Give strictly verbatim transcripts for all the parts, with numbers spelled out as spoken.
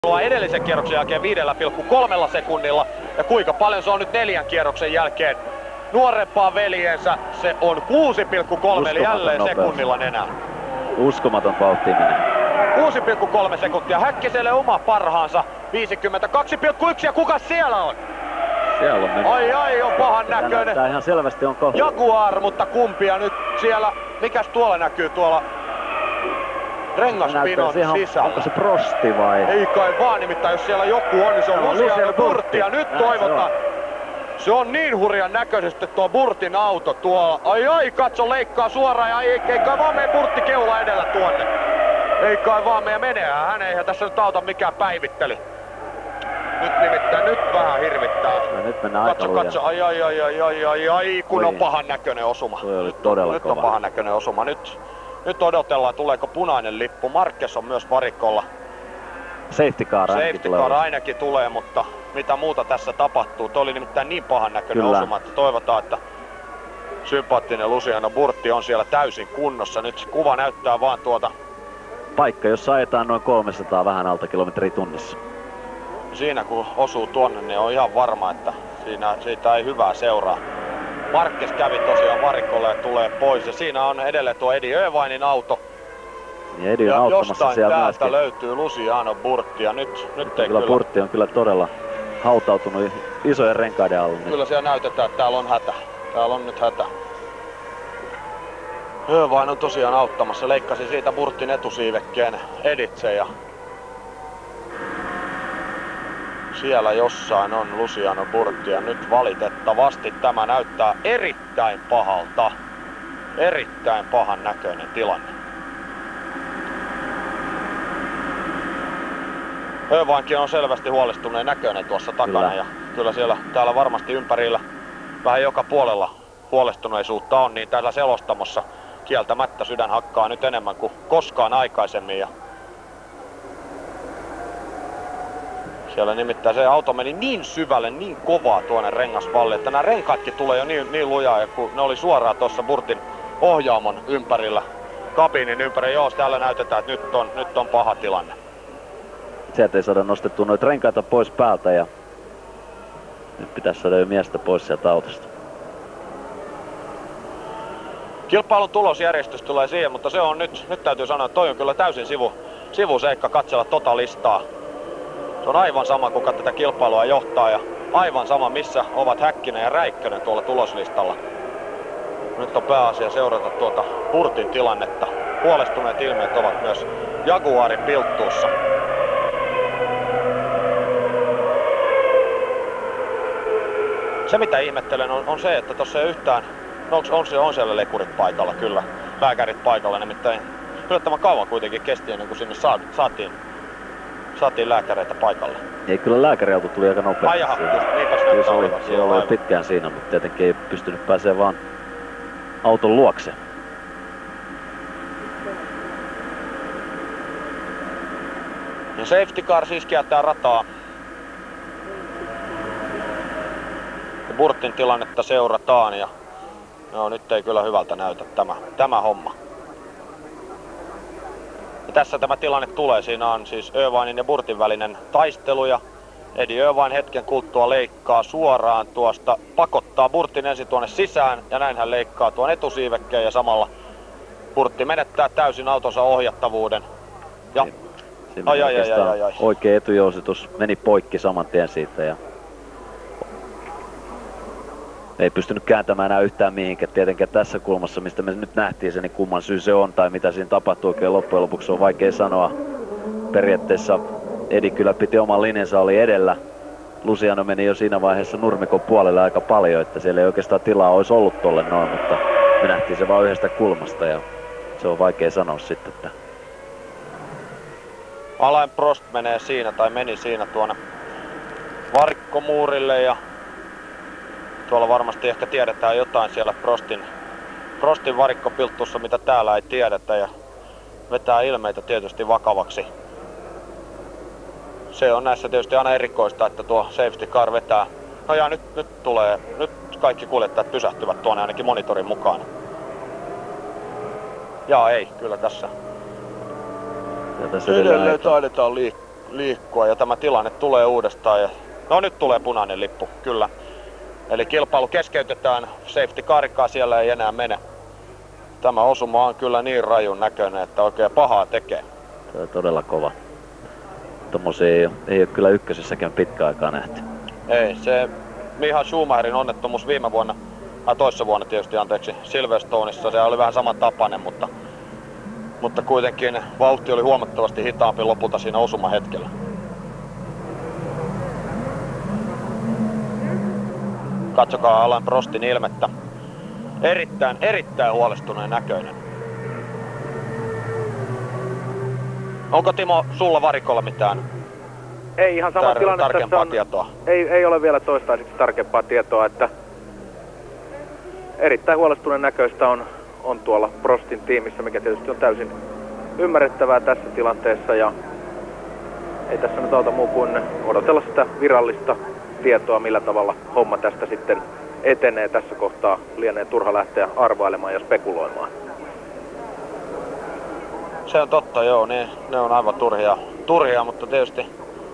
edellisen kierroksen jälkeen viidellä pilkku kolmella sekunnilla ja kuinka paljon se on nyt neljän kierroksen jälkeen nuorempaa veljensä, se on kuusi pilkku kolme eli jälleen nopeus. sekunnilla nenää. Uskomaton vauhtia menee. kuusi pilkku kolme sekuntia, Häkkiselle oma parhaansa, viisikymmentäkaksi pilkku yksi ja kuka siellä on? Siellä on mennyt. Ai ai, on pahan näköinen. Tää ihan selvästi on kohta. Jaguar, mutta kumpia nyt siellä, mikäs tuolla näkyy tuolla rengaspinon sisällä? Onko se Prosti vai? Ei kai vaan, nimittäin jos siellä joku on, niin se on Luciano Burti ja nyt Näin toivotaan. Se, se on niin hurjan näköisesti tuo Burtin auto tuolla. Ai ai, katso, leikkaa suoraan ja ei, ei kai vaan mene Burti keula edellä tuonne. Ei kai vaan mene menee, hän eihän tässä nyt auta mikään päivittely. Nyt nimittäin, nyt vähän hirvittää. No, nyt mennään aika Katso, katso, ai ai ai ai ai ai ai, kun Oi. on pahan näköinen osuma. Toi oli todella Nyt kova. on pahan näköinen osuma. Nyt, nyt odotellaan, tuleeko punainen lippu. Marquez on myös varikolla. Safety car ainakin Safety tulee. car ainakin tulee, mutta mitä muuta tässä tapahtuu? Tuo oli nimittäin niin pahan näköinen Kyllä. osuma, että toivotaan, että sympaattinen Luciano Burti on siellä täysin kunnossa. Nyt kuva näyttää vaan tuota. Paikka, jossa ajetaan noin kolmesataa vähän alta kilometriä tunnissa. Siinä kun osuu tuonne, niin on ihan varma, että siinä, siitä ei hyvää seuraa. Marquez kävi tosiaan varikolle ja tulee pois. Ja siinä on edelleen tuo Eddie Irvinein auto. Niin Eddie on Ja auttamassa jostain siellä täältä myöskin. löytyy Luciano Burti ja nyt, nyt ei Kyllä kyllä... Burti on kyllä todella hautautunut isojen renkaiden alla. Kyllä siellä näytetään, että täällä on hätä. Täällä on nyt hätä. Irvine on tosiaan auttamassa. Leikkasi siitä Burtin etusiivekkeen editse ja... Siellä jossain on Luciano Burti ja nyt valitettavasti tämä näyttää erittäin pahalta. Erittäin pahan näköinen tilanne. Irvinekin on selvästi huolestuneen näköinen tuossa takana. Kyllä. Ja kyllä siellä täällä varmasti ympärillä vähän joka puolella huolestuneisuutta on, niin täällä selostamossa kieltämättä sydän hakkaa nyt enemmän kuin koskaan aikaisemmin. Ja siellä nimittäin se auto meni niin syvälle, niin kovaa tuonne rengasvalle, että nämä renkaatkin tulee jo niin, niin lujaa, ja kun ne oli suoraan tuossa Burtin ohjaamon ympärillä, kabiinin ympärillä, joo, täällä näytetään, että nyt on, nyt on paha tilanne. Sieltä ei saada nostettua noita renkaita pois päältä ja nyt pitäisi saada jo miestä pois sieltä autosta. Kilpailun tulosjärjestys tulee siihen, mutta se on nyt, nyt täytyy sanoa, että toi on kyllä täysin sivu, sivuseikka katsella tota listaa. Se on aivan sama, kuka tätä kilpailua johtaa ja aivan sama, missä ovat Häkkinen ja Räikkönen tuolla tuloslistalla. Nyt on pääasia seurata tuota Burtin tilannetta. Huolestuneet ilmeet ovat myös Jaguarin pilttuussa. Se mitä ihmettelen on, on se, että tuossa ei yhtään, no on, on, on siellä lekurit paikalla kyllä, lääkärit paikalla, nimittäin yllättävän kauan kuitenkin kesti ennen kuin sinne sa, saatiin, saatiin lääkäreitä paikalle. Ei, kyllä lääkäriauto tuli aika nopeasti. Ai jaha, siinä. just niinpäs Kyllä näyttää se oli, olevan. se oli jo pitkään siinä, mutta tietenkin ei pystynyt pääsemään vaan auton luokse. Ja safety car siis kiertää rataa. Ja Burtin tilannetta seurataan ja no, nyt ei kyllä hyvältä näytä tämä, tämä homma. Ja tässä tämä tilanne tulee. Siinä on siis Irvinein ja Burtin välinen taistelu ja Eddie Irvine hetken kuluttua leikkaa suoraan tuosta, pakottaa Burtin ensin tuonne sisään ja näin hän leikkaa tuon etusiivekkeen ja samalla Burti menettää täysin autonsa ohjattavuuden. Ja Siinä ai, ai, ai, ai, ai, ai. Oikea etujousitus meni poikki saman tien siitä ja ei pystynyt kääntämään enää yhtään mihinkään. Tietenkin tässä kulmassa, mistä me nyt nähtiin se, niin kumman syy se on tai mitä siinä tapahtui oikein loppujen lopuksi on vaikea sanoa. Periaatteessa Edi kyllä piti oman linjansa, oli edellä. Luciano meni jo siinä vaiheessa nurmikon puolelle aika paljon, että siellä ei oikeastaan tilaa olisi ollut tolle noin, mutta me nähtiin se vain yhdestä kulmasta ja se on vaikea sanoa sitten, että Alain Prost menee siinä tai meni siinä tuonne varikkomuurille ja tuolla varmasti ehkä tiedetään jotain siellä Prostin, Prostin varikkopilttussa, mitä täällä ei tiedetä ja vetää ilmeitä tietysti vakavaksi. Se on näissä tietysti aina erikoista, että tuo safety car vetää. No ja nyt, nyt tulee, nyt kaikki kuljettajat pysähtyvät tuonne ainakin monitorin mukaan. Jaa ei, kyllä tässä. tässä Edelleen edelleen taidetaan liikkua. liikkua ja tämä tilanne tulee uudestaan. Ja no nyt tulee punainen lippu, kyllä. Eli kilpailu keskeytetään, safety carikaan siellä ei enää mene. Tämä osuma on kyllä niin rajun näköinen, että oikein pahaa tekee. Tämä on todella kova. Tommosia ei ole, ei ole kyllä ykkösessäkään pitkä aikaa nähty. Ei, se Michael Schumacherin onnettomuus viime vuonna, tai toissa vuonna tietysti anteeksi, Silverstoneissa, se oli vähän saman tapainen, mutta, mutta kuitenkin vauhti oli huomattavasti hitaampi lopulta siinä osumahetkellä. Katsokaa Alain Prostin ilmettä. Erittäin, erittäin huolestuneen näköinen. Onko Timo sulla varikolla mitään Ei ihan sama tar- tilanne tarkempaa on, tietoa? Ei, ei ole vielä toistaiseksi tarkempaa tietoa, että erittäin huolestuneen näköistä on, on tuolla Prostin tiimissä, mikä tietysti on täysin ymmärrettävää tässä tilanteessa ja ei tässä nyt auta muu kuin odotella sitä virallista tietoa, millä tavalla homma tästä sitten etenee. Tässä kohtaa lienee turha lähteä arvailemaan ja spekuloimaan. Se on totta, joo, niin, ne on aivan turhia, turhia, mutta tietysti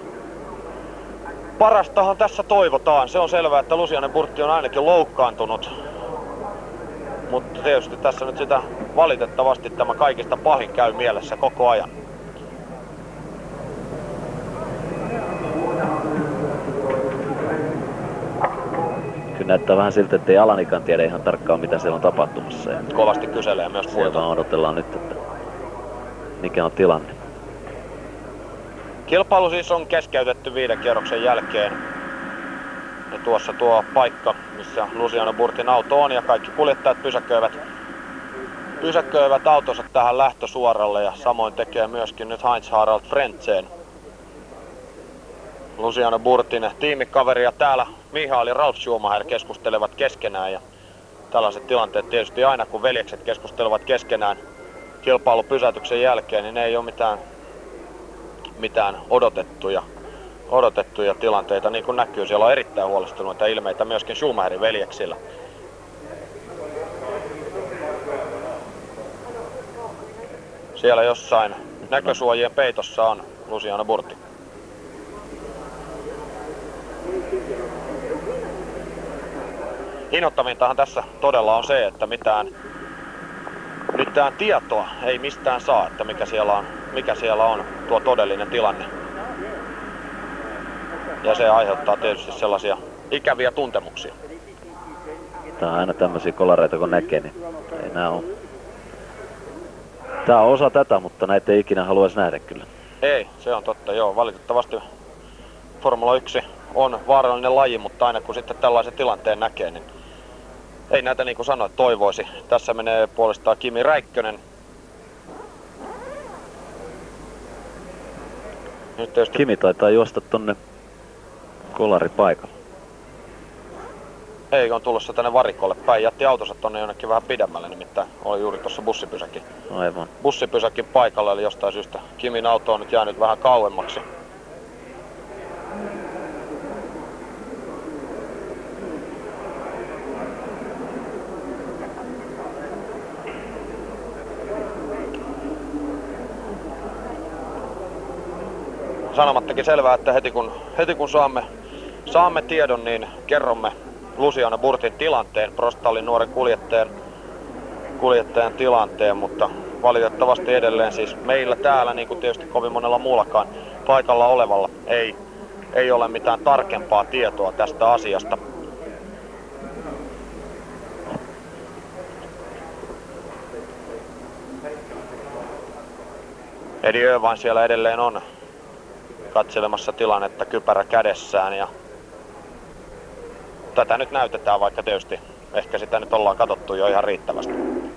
parastahan tässä toivotaan. Se on selvää, että Luciano Burti on ainakin loukkaantunut. Mutta tietysti tässä nyt sitä valitettavasti tämä kaikista pahin käy mielessä koko ajan. Kyllä näyttää vähän siltä, ettei Alanikaan tiedä ihan tarkkaan mitä siellä on tapahtumassa. Ja Kovasti kyselee myös siellä muilta. vaan odotellaan nyt, että mikä on tilanne. Kilpailu siis on keskeytetty viiden kierroksen jälkeen. Ja tuossa tuo paikka, missä Luciano Burtin auto on ja kaikki kuljettajat pysäköivät, pysäköivät autonsa tähän lähtösuoralle ja samoin tekee myöskin nyt Heinz Harald Frentzen. Luciano Burtin tiimikaveri ja täällä Michael ja Ralf Schumacher keskustelevat keskenään ja tällaiset tilanteet tietysti aina kun veljekset keskustelevat keskenään kilpailupysäytyksen jälkeen, niin ne ei ole mitään, mitään odotettuja, odotettuja tilanteita. Niin kuin näkyy, siellä on erittäin huolestuneita ilmeitä myöskin Schumacherin veljeksillä. Siellä jossain näkösuojien peitossa on Luciano Burti. Inhottavintahan tässä todella on se, että mitään, mitään tietoa ei mistään saa, että mikä siellä on, mikä siellä on tuo todellinen tilanne. Ja se aiheuttaa tietysti sellaisia ikäviä tuntemuksia. Tää on aina tämmösiä kolareita kun näkee, niin ei nää oo. Tää on osa tätä, mutta näitä ei ikinä haluaisi nähdä kyllä. Ei, se on totta, joo. Valitettavasti Formula yksi on vaarallinen laji, mutta aina kun sitten tällaisen tilanteen näkee, niin ei näitä niin kuin sanoit toivoisi. Tässä menee puolestaan Kimi Räikkönen. Nyt tietysti Kimi taitaa juosta tonne kolaripaikalle. ei on tulossa tänne varikolle päin. Jätti autonsa tonne jonnekin vähän pidemmälle, nimittäin oli juuri tuossa bussipysäkin. Aivan. Bussipysäkin paikalla, eli jostain syystä Kimin auto on nyt jäänyt vähän kauemmaksi. Sanomattakin selvää, että heti kun, heti kun saamme, saamme tiedon, niin kerromme Luciano Burtin tilanteen, Prostallin nuoren kuljettajan, kuljettajan tilanteen, mutta valitettavasti edelleen siis meillä täällä, niin kuin tietysti kovin monella muullakaan paikalla olevalla, ei, ei ole mitään tarkempaa tietoa tästä asiasta. Eddie Irvine siellä edelleen on katselemassa tilannetta kypärä kädessään ja tätä nyt näytetään, vaikka tietysti ehkä sitä nyt ollaan katsottu jo ihan riittävästi.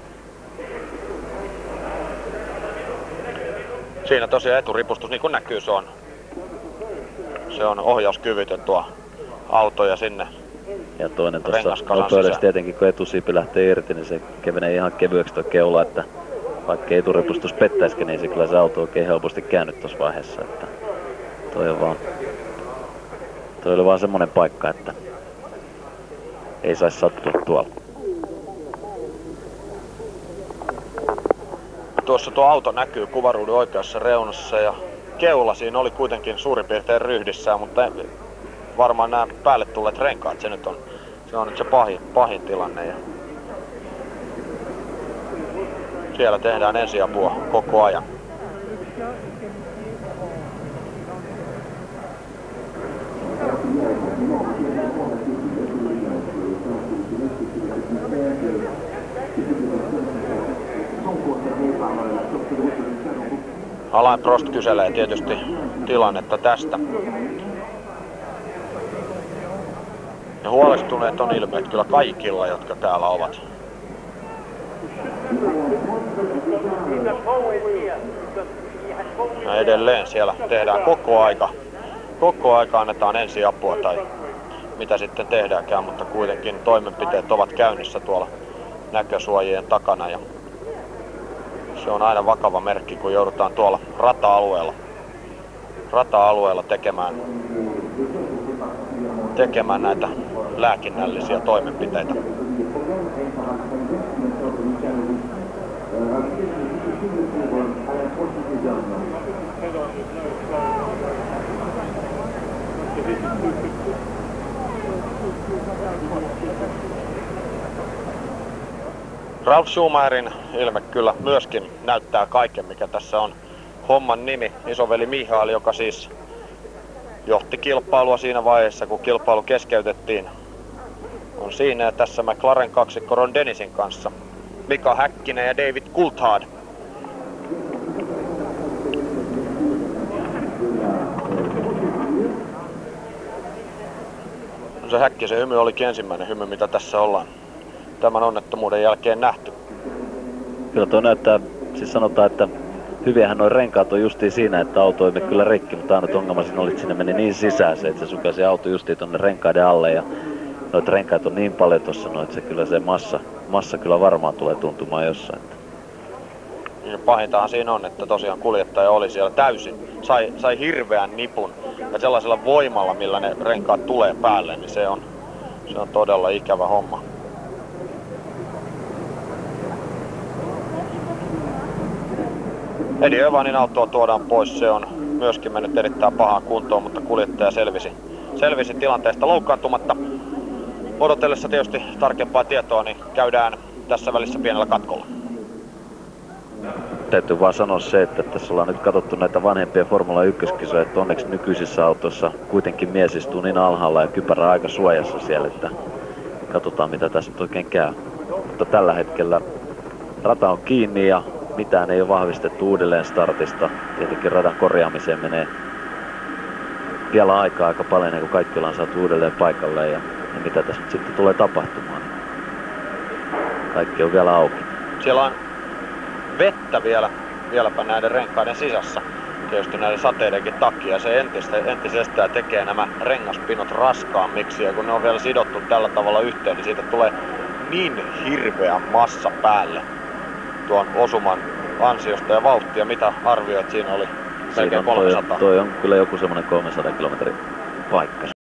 Siinä tosiaan eturipustus, niin kuin näkyy, se on, se on ohjauskyvytön tuo auto ja sinne Ja toinen tuossa rengaskasan nopeudessa sisään. tietenkin, kun etusiipi lähtee irti, niin se kevenee ihan kevyeksi tuo keula, että vaikka eturipustus pettäisikin, niin se kyllä se auto oikein helposti käynyt tuossa vaiheessa. Että toi on vaan, toi oli vaan semmonen paikka, että ei saisi sattua tuolla. Tuossa tuo auto näkyy kuvaruudun oikeassa reunassa ja keula siinä oli kuitenkin suurin piirtein ryhdissään, mutta varmaan nämä päälle tulleet renkaat, se nyt on, se on nyt se pahin, pahin tilanne. Ja siellä tehdään ensiapua koko ajan. Alain Prost kyselee tietysti tilannetta tästä. Ja huolestuneet on ilmeet kyllä kaikilla, jotka täällä ovat. Ja edelleen siellä tehdään koko aika, koko aika annetaan ensiapua tai mitä sitten tehdäänkään, mutta kuitenkin toimenpiteet ovat käynnissä tuolla näkösuojien takana. Ja se on aina vakava merkki, kun joudutaan tuolla rata-alueella, rata-alueella tekemään, tekemään näitä lääkinnällisiä toimenpiteitä. Ralf Schumacherin ilme kyllä myöskin näyttää kaiken, mikä tässä on homman nimi. Isoveli Mihail, joka siis johti kilpailua siinä vaiheessa, kun kilpailu keskeytettiin, on siinä ja tässä McLaren kaksikko Ron Dennisin kanssa. Mika Häkkinen ja David Coulthard. Se Häkkisen hymy olikin ensimmäinen hymy, mitä tässä ollaan tämän onnettomuuden jälkeen nähty. Kyllä tuo näyttää, siis sanotaan, että hyviähän noin renkaat on justiin siinä, että auto ei mene kyllä rikki, mutta ainut ongelma siinä oli, että sinne meni niin sisään se, että se sukasi auto justiin tonne renkaiden alle ja noita renkaat on niin paljon tossa, no, että se kyllä se massa, massa kyllä varmaan tulee tuntumaan jossain. Niin pahintahan siinä on, että tosiaan kuljettaja oli siellä täysin, sai, sai hirveän nipun ja sellaisella voimalla, millä ne renkaat tulee päälle, niin se on, se on todella ikävä homma. Eddie Irvinein autoa tuodaan pois, se on myöskin mennyt erittäin pahaan kuntoon, mutta kuljettaja selvisi, selvisi tilanteesta loukkaantumatta. Odotellessa tietysti tarkempaa tietoa, niin käydään tässä välissä pienellä katkolla. Täytyy vaan sanoa se, että tässä ollaan nyt katsottu näitä vanhempia Formula yksi-kisoja, että onneksi nykyisissä autoissa kuitenkin mies istuu niin alhaalla ja kypärä aika suojassa siellä, että katsotaan mitä tässä nyt oikein käy. Mutta tällä hetkellä rata on kiinni ja mitään ei ole vahvistettu uudelleen startista. Tietenkin radan korjaamiseen menee vielä aikaa aika paljon, ennen kuin kaikki ollaan saatu uudelleen paikalle ja, ja mitä tässä nyt sitten tulee tapahtumaan. Kaikki on vielä auki. Siellä on vettä vielä, vieläpä näiden renkaiden sisässä. Tietysti näiden sateidenkin takia se entistä, entisestään tekee nämä rengaspinot raskaammiksi ja kun ne on vielä sidottu tällä tavalla yhteen, niin siitä tulee niin hirveä massa päälle tuon osuman ansiosta ja vauhtia. Mitä arvioit siinä oli? Melkein kolmesataa. Toi, toi on kyllä joku semmonen kolmesataa kilometrin paikka.